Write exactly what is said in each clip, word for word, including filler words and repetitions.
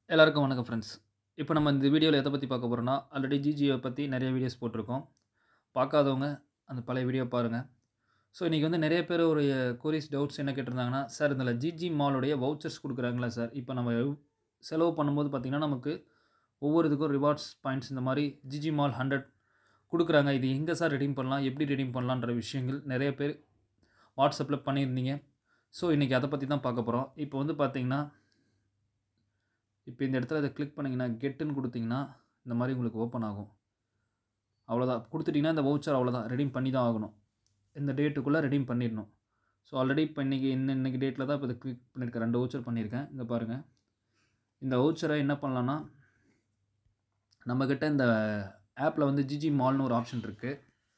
எல்லாருக்கும் வணக்கம் ஃப்ரெண்ட்ஸ். இப்போ நம்ம இந்த வீடியோவில் எதை பற்றி பார்க்க போகிறோம்னா, ஆல்ரெடி ஜிஜியை பற்றி நிறைய வீடியோஸ் போட்டிருக்கோம். பார்க்காதவங்க அந்த பழைய வீடியோ பாருங்கள். ஸோ இன்றைக்கி வந்து நிறைய பேர் ஒரு குவரிஸ் டவுட்ஸ் என்ன கேட்டிருந்தாங்கன்னா, சார் இதில் ஜிஜி மாலுடைய வவுச்சர்ஸ் கொடுக்குறாங்களா சார்? இப்போ நம்ம செலவு பண்ணும்போது பார்த்திங்கன்னா நமக்கு ஒவ்வொரு இதுக்கும் ரிவார்ட்ஸ் பாயிண்ட்ஸ் இந்த மாதிரி ஜிஜி மால் ஹண்ட்ரட் கொடுக்குறாங்க. இது எங்கே சார் ரெடீம் பண்ணலாம், எப்படி ரெடீம் பண்ணலான்ற விஷயங்கள் நிறைய பேர் வாட்ஸ்அப்பில் பண்ணியிருந்தீங்க. ஸோ இன்றைக்கி அதை பற்றி தான் பார்க்க போகிறோம். இப்போ வந்து பார்த்திங்கன்னா, இப்போ இந்த இடத்துல அதை கிளிக் பண்ணிங்கன்னா கெட்டுன்னு கொடுத்திங்கன்னா இந்த மாதிரி உங்களுக்கு ஓப்பன் ஆகும். அவ்வளோதான், கொடுத்துட்டிங்கன்னா இந்த வவுச்சர் அவ்வளோதான், ரெடீம் பண்ணி தான் ஆகணும். இந்த டேட்டுக்குள்ளே ரெடீம் பண்ணிடணும். ஸோ ஆல்ரெடி இப்போ இன்றைக்கி இன்ன இன்றைக்கி டேட்டில் தான் இப்போ இதை கிளிக் பண்ணியிருக்கேன். ரெண்டு வவுச்சர் பண்ணியிருக்கேன். இங்கே பாருங்கள், இந்த வவுச்சரை என்ன பண்ணலான்னா, நம்மக்கிட்ட இந்த ஆப்பில் வந்து ஜிஜி மால்னு ஒரு ஆப்ஷன் இருக்குது.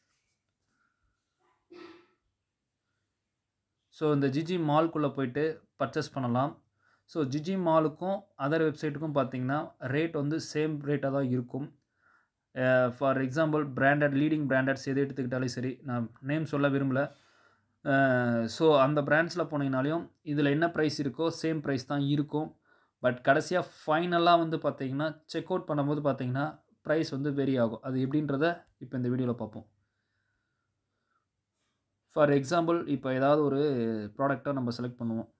ஸோ இந்த ஜிஜி மால்குள்ளே போய்ட்டு பர்ச்சேஸ் பண்ணலாம். ஸோ ஜிஜி மாலுக்கும் அதர் வெப்சைட்டுக்கும் பார்த்தீங்கன்னா ரேட் வந்து சேம் ரேட்டாக தான் இருக்கும். For example branded leading brandeds எது எடுத்துக்கிட்டாலும் சரி, நான் நேம் சொல்ல விரும்பலை. ஸோ அந்த பிராண்ட்ஸில் போனீங்கனாலையும் இதில் என்ன ப்ரைஸ் இருக்கோ சேம் ப்ரைஸ் தான் இருக்கும். பட் கடைசியாக ஃபைனலாக வந்து பார்த்திங்கன்னா செக் அவுட் பண்ணும்போது பார்த்திங்கன்னா ப்ரைஸ் வந்து வேரி ஆகும். அது எப்படின்றத இப்போ இந்த வீடியோவில் பார்ப்போம். ஃபார் எக்ஸாம்பிள் இப்போ ஏதாவது ஒரு ப்ராடக்டை நம்ம செலக்ட் பண்ணுவோம்.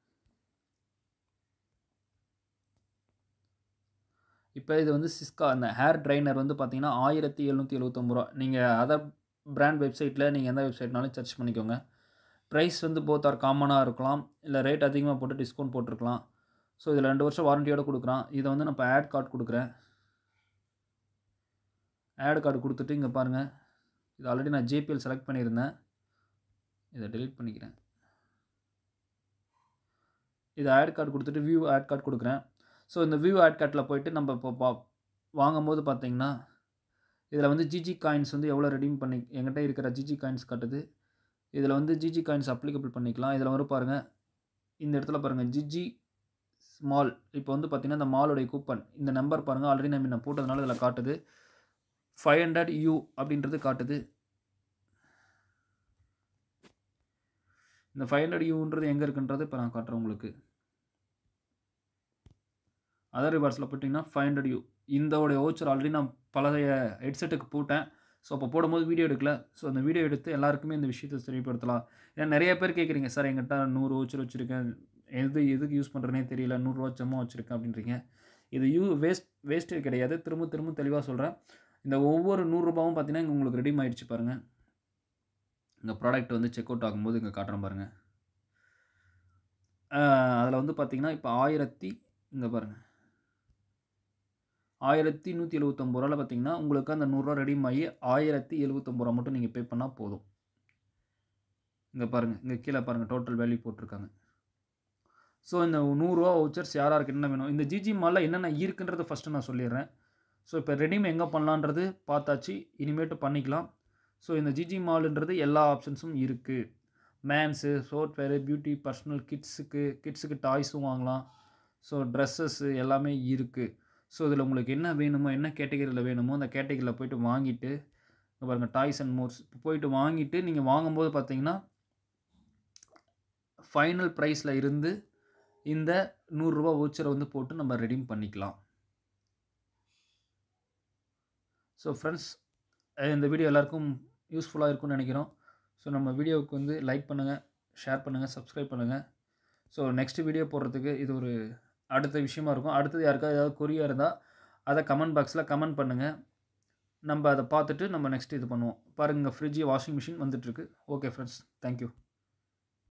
இப்போ இது வந்து சிஸ்கா அந்த ஹேர் ட்ரைனர் வந்து பார்த்தீங்கன்னா ஆயிரத்தி எழுநூற்றி எழுபத்தொம்பது ரூபா. நீங்கள் அதர் பிராண்ட் வெப்சைட்டில் நீங்கள் எந்த வெப்சைட்னாலும் சர்ச் பண்ணிக்கோங்க. ப்ரைஸ் வந்து போத் ஆர் காமனாக இருக்கலாம், இல்லை ரேட் அதிகமாக போட்டு டிஸ்கவுண்ட் போட்டிருக்கலாம். ஸோ இதில் ரெண்டு வருஷம் வாரண்டியோடு கொடுக்குறான். இதை வந்து நான் இப்போ ஆட் கார்டு கொடுக்குறேன். ஆட் கார்டு கொடுத்துட்டு இங்கே பாருங்கள், இது ஆல்ரெடி நான் ஜேபிஎல் செலக்ட் பண்ணியிருந்தேன். இதை டெலிட் பண்ணிக்கிறேன். இதை ஆட் கார்டு கொடுத்துட்டு வியூ ஆட் கார்டு கொடுக்குறேன். ஸோ இந்த வியூ ஆட் கார்ட்டில் போய்ட்டு நம்ம இப்போ பா வாங்கும்போது பார்த்திங்கன்னா இதில் வந்து ஜிஜி காயின்ஸ் வந்து எவ்வளோ ரெடீம் பண்ணி என்கிட்ட இருக்கிற ஜிஜி காயின்ஸ் காட்டுது. இதில் வந்து ஜிஜி காயின்ஸ் அப்ளிகபிள் பண்ணிக்கலாம். இதில் வரும் பாருங்கள், இந்த இடத்துல பாருங்கள் ஜிஜி மால். இப்போ வந்து பார்த்திங்கன்னா இந்த மாலுடைய கூப்பன் இந்த நம்பர் பாருங்கள், ஆல்ரெடி நம்ம நான் போட்டதுனால இதில் காட்டுது. ஃபைவ் ஹண்ட்ரட் யூ அப்படின்றது காட்டுது. இந்த ஃபைவ் ஹண்ட்ரட் யூன்றது எங்கே இருக்குன்றது இப்போ நான் காட்டுறேன் உங்களுக்கு. அதர் ரிவார்ட்ஸில் போட்டிங்கன்னா ஃபைவ் ஹண்ட்ரட் யூ. இந்தோடைய வவுச்சர் ஆல்ரெடி நான் பழைய ஹெட்செட்டுக்கு போட்டேன். ஸோ அப்போ போடும்போது வீடியோ எடுக்கல. ஸோ அந்த வீடியோ எடுத்து எல்லாருக்குமே இந்த விஷயத்தை தெரியப்படுத்தலாம். ஏன்னா நிறைய பேர் கேட்குறீங்க, சார் எங்கிட்ட நூறு வவுச்சர் வச்சுருக்கேன், எது எதுக்கு யூஸ் பண்ணுறேனே தெரியல, நூறுரூவா ஜம்மா வச்சுருக்கேன் அப்படின்றீங்க. இது யூ வேஸ்ட் வேஸ்ட்டு கிடையாது. திரும்ப திரும்ப தெளிவாக சொல்கிறேன். இந்த ஒவ்வொரு நூறுரூபாவும் பார்த்தீங்கன்னா இங்கே உங்களுக்கு ரெடீம் ஆகிடுச்சு பாருங்கள். இந்த ப்ராடக்ட் வந்து செக் அவுட் ஆகும்போது இங்கே காட்டுறேன் பாருங்கள். அதில் வந்து பார்த்திங்கன்னா இப்போ ஆயிரத்தி இங்கே பாருங்கள் ஆயிரத்தி நூற்றி எழுபத்தொம்பது ரூபாவில் பார்த்தீங்கன்னா உங்களுக்கு அந்த நூறுரூவா ரெடீம் ஆகி ஆயிரத்தி எழுபத்தொம்பது ரூபா மட்டும் நீங்கள் பே பண்ணால் போதும். இங்கே பாருங்கள், இங்கே கீழே பாருங்கள் டோட்டல் வேல்யூ போட்டிருக்காங்க. ஸோ இந்த நூறுரூவா வவுச்சர்ஸ் யார் யாருக்கு என்ன வேணும், இந்த ஜிஜி மாலில் என்னென்ன இருக்குன்றது ஃபஸ்ட்டு நான் சொல்லிடுறேன். ஸோ இப்போ ரெடீம் எங்கே பண்ணலான்றது பார்த்தாச்சு, இனிமேட்டு பண்ணிக்கலாம். ஸோ இந்த ஜிஜி மாலுன்றது எல்லா ஆப்ஷன்ஸும் இருக்குது. மேன்ஸு, சோட்வேரு, பியூட்டி, பர்சனல், கிட்ஸுக்கு கிட்ஸுக்கு டாய்ஸும் வாங்கலாம். ஸோ ட்ரெஸ்ஸஸ்ஸு எல்லாமே இருக்குது. ஸோ இதில் உங்களுக்கு என்ன வேணுமோ, என்ன கேட்டகரியில் வேணுமோ அந்த கேட்டகரியில் போய்ட்டு வாங்கிட்டு இங்கே பாருங்கள் டாய்ஸ் அண்ட் மோர்ஸ் போய்ட்டு வாங்கிட்டு நீங்கள் வாங்கும்போது பார்த்தீங்கன்னா ஃபைனல் ப்ரைஸில் இருந்து இந்த நூறுரூவா வவுச்சரை வந்து போட்டு நம்ம ரெடீம் பண்ணிக்கலாம். ஸோ ஃப்ரெண்ட்ஸ், இந்த வீடியோ எல்லாருக்கும் யூஸ்ஃபுல்லாக இருக்கும்னு நினைக்கிறோம். ஸோ நம்ம வீடியோவுக்கு வந்து லைக் பண்ணுங்கள், ஷேர் பண்ணுங்கள், சப்ஸ்கிரைப் பண்ணுங்கள். ஸோ நெக்ஸ்ட் வீடியோ போடுறதுக்கு இது ஒரு அடுத்த விஷயமா இருக்கும். அடுத்தது யாருக்காவது ஏதாவது கொரியா இருந்தால் அதை கமெண்ட் பாக்ஸில் கமெண்ட் பண்ணுங்கள். நம்ம அதை பார்த்துட்டு நம்ம நெக்ஸ்ட் இது பண்ணுவோம். பாருங்கள், ஃப்ரிட்ஜ், வாஷிங் மிஷின் வந்துட்டுருக்கு. Okay friends, thank you.